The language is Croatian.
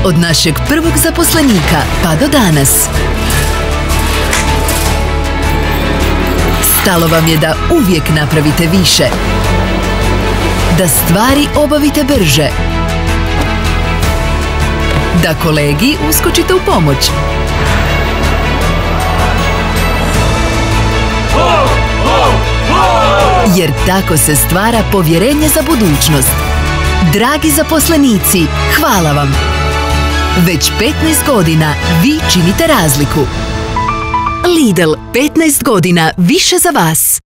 Od našeg prvog zaposlenika pa do danas. Stalo vam je da uvijek napravite više. Da stvari obavite brže. Da kolegi uskočite u pomoć. Jer tako se stvara povjerenje za budućnost. Dragi zaposlenici, hvala vam! Već 15 godina vi činite razliku. Lidl, 15 godina više za vas.